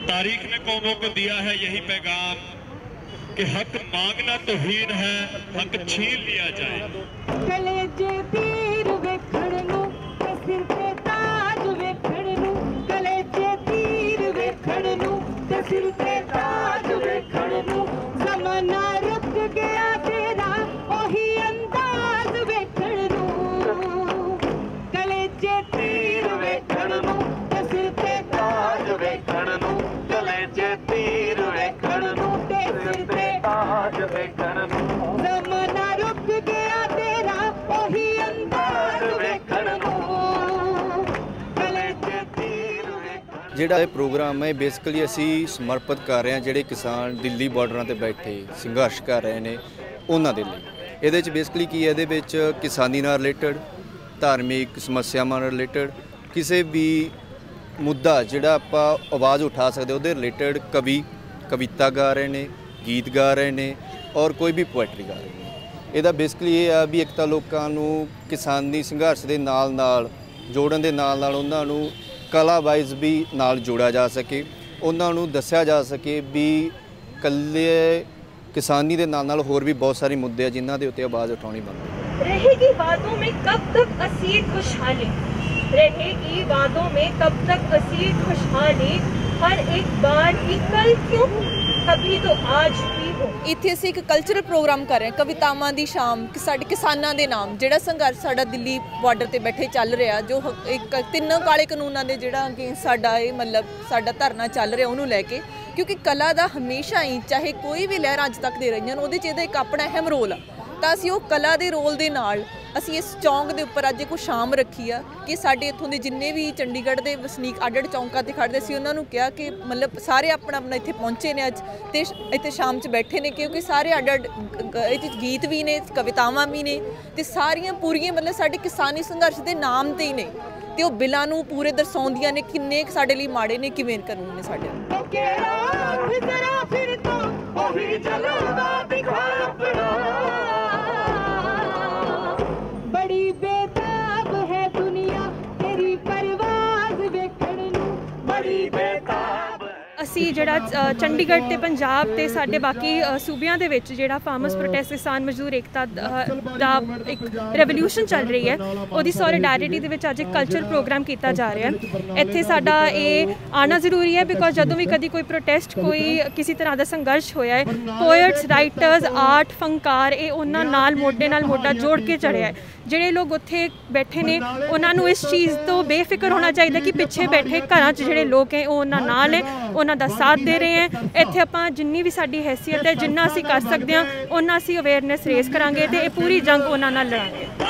तारीख ने कौमों को दिया है यही पैगाम कि हक मांगना तो हीन है, हक छीन लिया जाए। कलेजे तीर वेखण नूं ते सिर ते ताज वेखण नूं, कलेजे तीर वेखण नूं ते सिर ते ताज वेखण नूं, ज़माना रुक गया तेरा ओही अंदाज वेखण नूं, कलेजे तीर वेखण नूं ते सिर ते ताज वेखण नूं, कलेजे तीर वेखण नूं ते सिर ते ताज वेखण नूं, ज़माना रुक गया तेरा ओही अंदाज वेखण नूं, कलेजे तीर वेखण। ਜਿਹੜਾ ਇਹ ਪ੍ਰੋਗਰਾਮ ਹੈ ਬੇਸਿਕਲੀ ਅਸੀਂ ਸਮਰਪਿਤ ਕਰ ਰਹੇ ਹਾਂ ਜਿਹੜੇ ਕਿਸਾਨ ਦਿੱਲੀ ਬਾਰਡਰਾਂ ਤੇ ਬੈਠੇ ਸੰਘਰਸ਼ ਕਰ ਰਹੇ ਨੇ ਉਹਨਾਂ ਦੇ ਲਈ। ਇਹਦੇ 'ਚ ਬੇਸਿਕਲੀ ਕੀ ਹੈ, ਇਹਦੇ ਵਿੱਚ ਕਿਸਾਨੀ ਨਾਲ ਰਿਲੇਟਡ, ਧਾਰਮਿਕ ਸਮੱਸਿਆਵਾਂ ਨਾਲ ਰਿਲੇਟਡ ਕਿਸੇ ਵੀ ਮੁੱਦਾ ਜਿਹੜਾ ਆਪਾਂ ਆਵਾਜ਼ ਉਠਾ ਸਕਦੇ ਉਹਦੇ ਰਿਲੇਟਡ ਕਵੀ ਕਵਿਤਾ ਗਾ ਰਹੇ ਨੇ, ਗੀਤ ਗਾ ਰਹੇ ਨੇ ਔਰ ਕੋਈ ਵੀ ਪੋਇਟਰੀ ਗਾ ਰਹੇ ਨੇ। ਇਹਦਾ ਬੇਸਿਕਲੀ ਇਹ ਆ ਵੀ ਇੱਕ ਤਾਂ ਲੋਕਾਂ ਨੂੰ ਕਿਸਾਨੀ ਸੰਘਰਸ਼ ਦੇ ਨਾਲ ਨਾਲ ਜੋੜਨ ਦੇ ਨਾਲ ਨਾਲ ਉਹਨਾਂ ਨੂੰ ਕਲਾ ਵਾਈਜ਼ ਵੀ ਨਾਲ ਜੋੜਿਆ ਜਾ ਸਕੇ, ਉਹਨਾਂ ਨੂੰ ਦੱਸਿਆ ਜਾ ਸਕੇ ਵੀ ਇਕੱਲੇ ਕਿਸਾਨੀ ਦੇ ਨਾਲ ਨਾਲ ਹੋਰ ਵੀ ਬਹੁਤ ਸਾਰੇ ਮੁੱਦੇ ਆ ਜਿਨ੍ਹਾਂ ਦੇ ਉੱਤੇ ਆਵਾਜ਼ ਉਠਾਉਣੀ ਬਣਦੀ। रहेगी वादों में कब तक असीर खुशहाली, रहेगी वादों में कब तक असीर खुशहाली, हर एक बार की कल क्यों कभी तो आज भी हो। ਇੱਥੇ ਅਸੀਂ ਇੱਕ ਕਲਚਰਲ ਪ੍ਰੋਗਰਾਮ ਕਰ ਰਹੇ ਹਾਂ, ਕਵਿਤਾਵਾਂ ਦੀ ਸ਼ਾਮ ਸਾਡੇ ਕਿਸਾਨਾਂ ਦੇ ਨਾਮ, ਜਿਹੜਾ ਸੰਘਰਸ਼ ਸਾਡਾ ਦਿੱਲੀ ਬਾਰਡਰ ਤੇ ਬੈਠੇ ਚੱਲ ਰਿਹਾ, ਜੋ ਇੱਕ 3 ਕਾਲੇ ਕਾਨੂੰਨਾਂ ਦੇ ਜਿਹੜਾ ਅਗੇਂਸਟ ਸਾਡਾ ਇਹ ਮਤਲਬ ਸਾਡਾ ਧਰਨਾ ਚੱਲ ਰਿਹਾ ਉਹਨੂੰ ਲੈ ਕੇ, ਕਿਉਂਕਿ ਕਲਾ ਦਾ ਹਮੇਸ਼ਾ ਹੀ ਚਾਹੇ ਕੋਈ ਵੀ ਲਹਿਰ ਅੱਜ ਤੱਕ ਦੇ ਰਹੀਆਂ ਨੇ ਉਹਦੇ 'ਚ ਇਹਦਾ ਇੱਕ ਆਪਣਾ ਅਹਿਮ ਰੋਲ ਆ। ਤਾਂ ਅਸੀਂ ਉਹ ਕਲਾ ਦੇ ਰੋਲ ਦੇ ਨਾਲ ਅਸੀਂ ਇਸ ਚੌਂਕ ਦੇ ਉੱਪਰ ਅੱਜ ਇੱਕ ਸ਼ਾਮ ਰੱਖੀ ਆ ਕਿ ਸਾਡੇ ਇੱਥੋਂ ਦੇ ਜਿੰਨੇ ਵੀ ਚੰਡੀਗੜ੍ਹ ਦੇ ਵਸਨੀਕ ਅੱਡ-ਅੱਡ ਚੌਂਕਾਂ 'ਤੇ ਖੜ੍ਹਦੇ ਸੀ ਉਹਨਾਂ ਨੂੰ ਕਿਹਾ ਕਿ ਮਤਲਬ ਸਾਰੇ ਆਪਣਾ ਆਪਣਾ ਇੱਥੇ ਪਹੁੰਚੇ ਨੇ ਅੱਜ ਅਤੇ ਇੱਥੇ ਸ਼ਾਮ 'ਚ ਬੈਠੇ ਨੇ ਕਿਉਂਕਿ ਸਾਰੇ ਅੱਡ-ਅੱਡ ਇਹਦੇ 'ਚ ਗੀਤ ਵੀ ਨੇ, ਕਵਿਤਾਵਾਂ ਵੀ ਨੇ ਅਤੇ ਸਾਰੀਆਂ ਪੂਰੀਆਂ ਮਤਲਬ ਸਾਡੇ ਕਿਸਾਨੀ ਸੰਘਰਸ਼ ਦੇ ਨਾਮ 'ਤੇ ਹੀ ਨੇ ਅਤੇ ਉਹ ਬਿੱਲਾਂ ਨੂੰ ਪੂਰੇ ਦਰਸਾਉਂਦੀਆਂ ਨੇ ਕਿੰਨੇ ਸਾਡੇ ਲਈ ਮਾੜੇ ਨੇ, ਕਿਵੇਂ ਕਾਨੂੰਨ ਨੇ ਸਾਡੇ बड़ी बेताब है दुनिया तेरी परवाज़ वेखण नूं, बड़ी बेताब। ਅਸੀਂ ਜਿਹੜਾ ਚੰਡੀਗੜ੍ਹ ਤੇ ਪੰਜਾਬ ਤੇ ਸਾਡੇ ਬਾਕੀ ਸੂਬਿਆਂ ਦੇ ਵਿੱਚ ਜਿਹੜਾ ਫਾਰਮਰਸ ਪ੍ਰੋਟੈਸਟ ਕਿਸਾਨ ਮਜ਼ਦੂਰ ਏਕਤਾ ਦਾ ਇੱਕ ਰੈਵੋਲਿਊਸ਼ਨ ਚੱਲ ਰਹੀ ਹੈ ਉਹਦੀ ਸੋਲੀਡੈਰਿਟੀ ਦੇ ਵਿੱਚ ਅੱਜ ਇੱਕ ਕਲਚਰ ਪ੍ਰੋਗਰਾਮ ਕੀਤਾ ਜਾ ਰਿਹਾ ਹੈ। ਇੱਥੇ ਸਾਡਾ ਇਹ ਆਉਣਾ ਜ਼ਰੂਰੀ ਹੈ ਬਿਕੋਜ਼ ਜਦੋਂ ਵੀ ਕਦੀ ਕੋਈ ਪ੍ਰੋਟੈਸਟ ਕੋਈ ਕਿਸੇ ਤਰ੍ਹਾਂ ਦਾ ਸੰਘਰਸ਼ ਹੋਇਆ ਹੈ, ਪੋਇਟਸ, ਰਾਈਟਰਸ, ਆਰਟ, ਫਨਕਾਰ ਇਹ ਉਹਨਾਂ ਨਾਲ ਮੋਢੇ ਨਾਲ ਮੋਢਾ ਜੋੜ ਕੇ ਚੜ੍ਹਿਆ ਹੈ। ਜਿਹੜੇ ਲੋਕ ਉੱਥੇ ਬੈਠੇ ਨੇ ਉਹਨਾਂ ਨੂੰ ਇਸ ਚੀਜ਼ ਤੋਂ ਬੇਫਿਕਰ ਹੋਣਾ ਚਾਹੀਦਾ ਕਿ ਪਿੱਛੇ ਬੈਠੇ ਘਰਾਂ 'ਚ ਜਿਹੜੇ ਲੋਕ ਹੈ ਉਹ ਉਹਨਾਂ ਨਾਲ ਹੈ, ਉਹਨਾਂ ਦਾ ਸਾਥ ਦੇ ਰਹੇ ਹੈ। ਇੱਥੇ ਆਪਾਂ ਜਿੰਨੀ ਵੀ ਸਾਡੀ ਹੈਸੀਅਤ ਹੈ, ਜਿੰਨਾ ਅਸੀਂ ਕਰ ਸਕਦੇ ਹਾਂ ਉਹਨਾਂ ਅਸੀਂ ਅਵੇਅਰਨੈਸ ਰੇਜ਼ ਕਰਾਂਗੇ ਅਤੇ ਇਹ ਪੂਰੀ ਜੰਗ ਉਹਨਾਂ ਨਾਲ ਲੜਾਂਗੇ।